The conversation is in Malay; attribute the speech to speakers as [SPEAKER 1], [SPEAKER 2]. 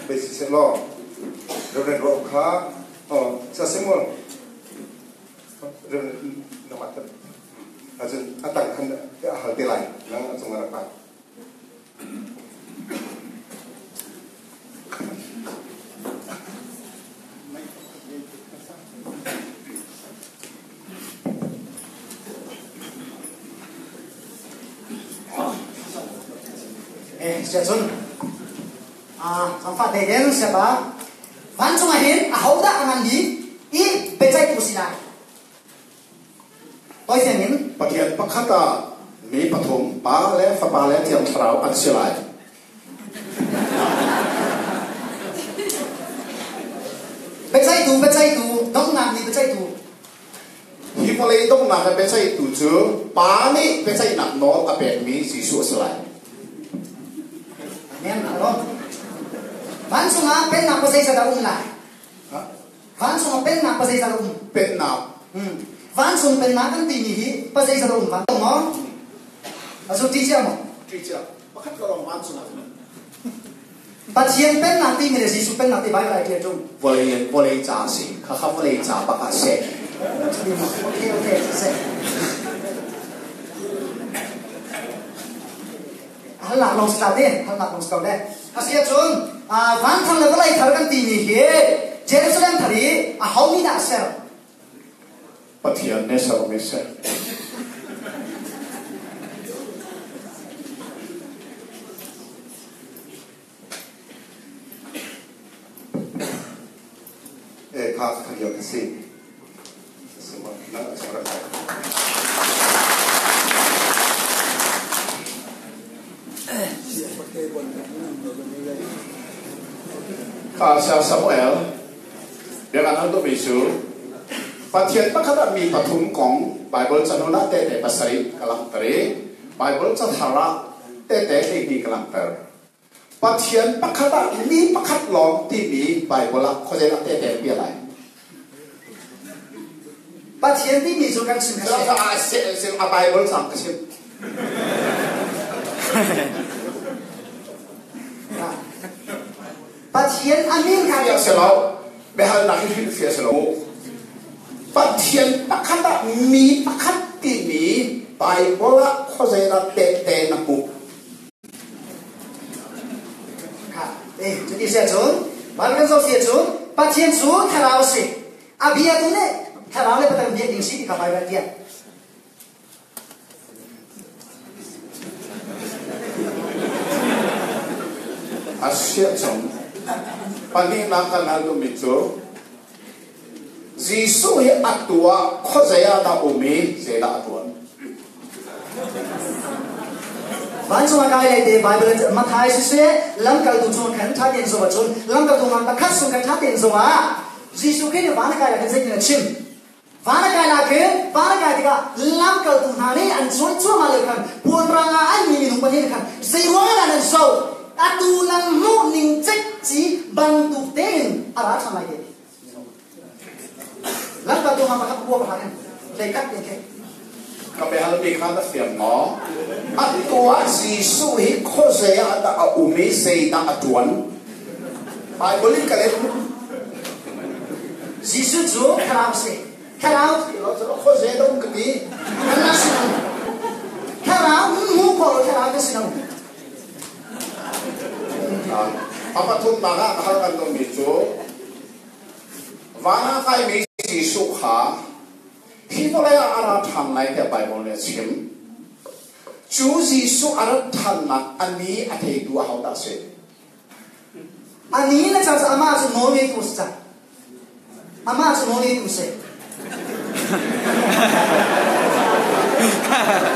[SPEAKER 1] basis lo Reverend Roka sa semua Reverend nama ter ajun atang kan hal delai nang ajung ngarapan
[SPEAKER 2] Jason, sampai degen siapa? Langsung ahin, ahau dah amandi, becai pusina. Toy senin.
[SPEAKER 3] Bagian pakata mi patum pale fapale tiang terau ansilai.
[SPEAKER 2] Becai tu, dong nak ni becai tu.
[SPEAKER 3] Himolai dong nak becai tu je, pani becai nak nol apet mi sisu selai.
[SPEAKER 2] Amen, alon. Langsung pen nak pasai sadarum lah. Langsung pen nak pasai sadarum.
[SPEAKER 3] Pen nak.
[SPEAKER 2] Langsung pen nak kan tinggi pasai sadarum. Langsung mo. Asal teacher mo.
[SPEAKER 3] Teacher. Pakat kalau langsung.
[SPEAKER 2] Pasien pen nak tinggi ni sisu pen nak tiba lagi dia tu.
[SPEAKER 3] Boleh jasi, kakak boleh jawab pakat set.
[SPEAKER 2] Okay, set. Halak long sekali deh, halak long sekali deh. Asyik John, van thang level lagi thar kan tinggi he. Jerusalem thari, how ni nak sel?
[SPEAKER 3] Patian nesal mesel.
[SPEAKER 1] Kau kerja kasih semua nak seorang.
[SPEAKER 3] Kasih Samuel, dia kan untuk bisu. Patian pakata mi patum kong Bible canona tete pasari kalang teri, Bible canhara tete di kalang ter. Patian pakata mi pakat long tibi Bible lah kau jangan tete biarlah.
[SPEAKER 2] Pasien ni ni sukan sih.
[SPEAKER 3] Sel Bible sang kesip.
[SPEAKER 2] Pasien amin kan?
[SPEAKER 3] Ya selalu, behal nak hidup dia selalu. Pasien pakata mi pakat tibi Bible lah kau jangan tete naku.
[SPEAKER 2] Jadi saya John, malam kan saya John, pasien John terlalu sih. Abia tu ne. Kalau le petang dia dingsi di kapal dia.
[SPEAKER 3] Asyik John, pani nakal hal tu micu. Jisu yang atua, kau saya tak umi, saya tak atua.
[SPEAKER 2] Langsung akan ada Bible Matius sesuai, langkah tu cuma kan tadi yang semua John, langkah tu mana kasut kan tadi yang semua. Jisu kini mana kaya kan saya cim. Mana kaya tiga langkah tu hari an cuma malukan buat perangga an minum panen kan sewa dan so atu lang mu ning cek ci bantu ten arah sama lagi langkah tu mana kau buat perangga dekat ni
[SPEAKER 3] Kami hal bikin film no, atua Jisu hiko saya ada umi saya tak atuan. Bible kalian
[SPEAKER 2] Jisu tu kerap sih. Kalau
[SPEAKER 3] kau saya dong kami,
[SPEAKER 2] kalau mu kalau kalau tu senang.
[SPEAKER 3] apa tu naga hal kan dong itu, mana kami Jisu ha, himolaya arah thang naik ke Bible ni sim, Ju Jisu arah thang nak ani ada dua hal tak sih.
[SPEAKER 2] Ani ni macam ama tu nolai tu sah, ama tu nolai tu sah.